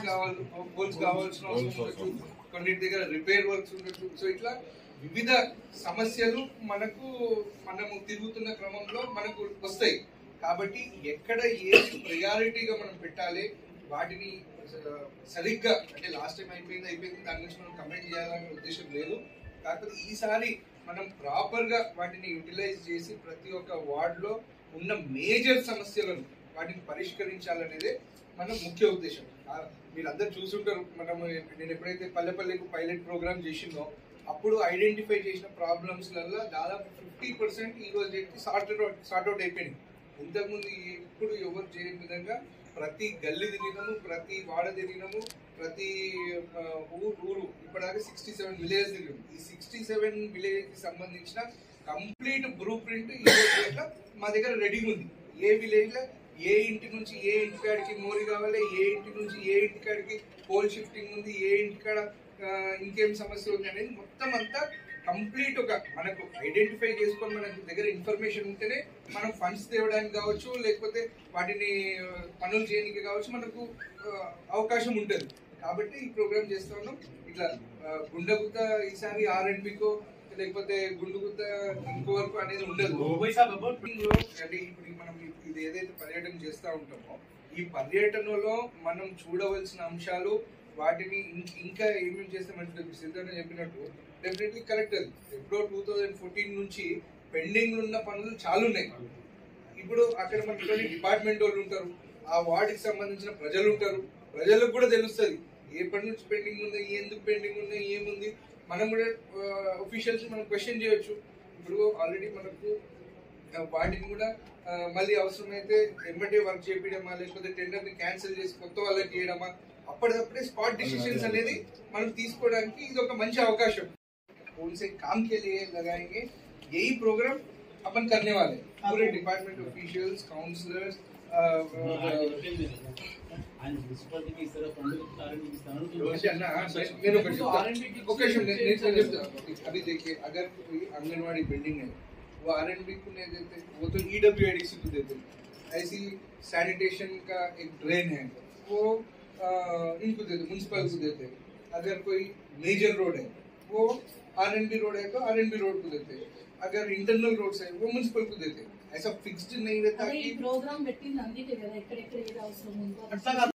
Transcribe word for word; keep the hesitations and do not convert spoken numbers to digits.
కావాలి పోల్స్ కావాల్సిన అవసరం ఉండొచ్చు, కొన్నిటి దగ్గర రిపేర్ వర్క్స్ ఉండొచ్చు. సో ఇట్లా వివిధ సమస్యలు మనకు మనము తిరుగుతున్న క్రమంలో మనకు వస్తాయి. కాబట్టి ఎక్కడ ఏ ప్రయారిటీగా మనం పెట్టాలి, వాటిని సరిగ్గా అంటే లాస్ట్ టైం అయిపోయింది అయిపోయింది దాని గురించి మనం కమెంట్ చేయాలనే ఉద్దేశం లేదు. కాకపోతే ఈసారి మనం ప్రాపర్ గా వాటిని యూటిలైజ్ చేసి ప్రతి ఒక్క వార్డ్ లో ఉన్న మేజర్ సమస్యలను వాటిని పరిష్కరించాలనేదే మన ముఖ్య ఉద్దేశం. మీరందరూ చూసుంటారు, మనము నేను ఎప్పుడైతే పల్లె పల్లెకు పైలట్ ప్రోగ్రామ్ చేసిందో అప్పుడు ఐడెంటిఫై చేసిన ప్రాబ్లమ్స్ లలో దాదాపు ఫిఫ్టీ పర్సెంట్ ఈ రోజు సార్ట్ సార్ట్అవుట్ అయిపోయింది. ఇంతకుముందు ఎప్పుడు ఎవరు చేయని విధంగా ప్రతి గల్లీ తిరిగినాము, ప్రతి వాడ తిరిగినాము, ప్రతి ఊరు ఊరు ఇప్పటిదాకా సిక్స్టీ సెవెన్ విలేజ్ తిరిగాము. ఈ సిక్స్టీ సెవెన్ విలేజ్ కి సంబంధించిన కంప్లీట్ బ్లూ ప్రింట్ ఈ రోజు మా దగ్గర రెడీ ఉంది. ఏ విలేజ్ లో ఏ ఇంటి నుంచి ఏ ఇంటి కాడికి మోరీ కావాలి, ఏ ఇంటి నుంచి ఏ ఇంటి కాడికి పోల్ షిఫ్టింగ్ ఉంది, ఏ ఇంటి కాడ ఇంకేం సమస్య ఉంది అనేది మొత్తం అంతా కంప్లీట్ ఒక మనకు ఐడెంటిఫై చేసుకొని మన దగ్గర ఇన్ఫర్మేషన్ ఉంటేనే మనం ఫండ్స్ తేవడానికి కావచ్చు, లేకపోతే వాటిని పనులు చేయడానికి కావచ్చు మనకు అవకాశం ఉంటుంది. కాబట్టి ఈ ప్రోగ్రామ్ చేస్తా ఉన్నాం. ఇట్లా గుండెగుత్త ఈసారి ఆర్ అండ్ బికో లేకపోతే గుండుగుత్త ఇంకో వరకు అనేది ఉండదు. అంటే ఇప్పుడు మనం ఇది ఏదైతే పర్యటన చేస్తూ ఉంటామో ఈ పర్యటనలో మనం చూడవలసిన అంశాలు వాటిని ఇంకా ఏమేమి చేస్తామంటే సిద్ధార్థ చెప్పినట్టు డెఫినెట్లీ కరెక్ట్. అది ఎప్పుడో టూ థౌజండ్ ఫోర్టీన్ నుంచి పెండింగ్ ఉన్న పనులు చాలా ఉన్నాయి. ఇప్పుడు అక్కడ మనకి డిపార్ట్మెంట్ వాళ్ళు ఉంటారు, ఆ వార్డుకి సంబంధించిన ప్రజలు ఉంటారు, ప్రజలకు కూడా తెలుస్తుంది ఏ పని నుంచి పెండింగ్ ఉంది, ఎందుకు పెండింగ్ ఉంది, ఏముంది. మనం కూడా ఒఫీషియల్స్ మనం క్వశ్చన్ చేయొచ్చు. ఇప్పుడు ఆల్రెడీ మనకు వాటిని కూడా మళ్ళీ అవసరమైతే ఎంబటే వర్క్ చేపించడమా, లేకపోతే టెండర్ ని క్యాన్సిల్ చేసి కొత్త వాళ్ళకి చేయడమా, అప్పటికప్పుడే స్పాట్ डिसीजंस అనేది మనం తీసుకోవడానికి ఇది ఒక మంచి అవకాశం. उनसे काम के लिए लगाएंगे, यही प्रोग्राम अपन करने वाले पूरे डिपार्टमेंट ऑफिशियल्स काउंसलर्स अभी देखिए अगर कोई आंगनवाड़ी बिल्डिंग है वो आर एंड बी को नहीं देते, वो तो E W I D C को देते. ऐसी सैनिटेशन का एक ड्रेन है वो इनको देते, म्युनिसिपल को देते. अगर कोई मेजर रोड है वो आर एंड बी रोड है तो आर एंड बी रोड को देते. अगर इंटरनल रोड्स है वो म्युनिसिपल को देते. ऐसा फिक्स्ड नहीं रहता कि प्रोग्राम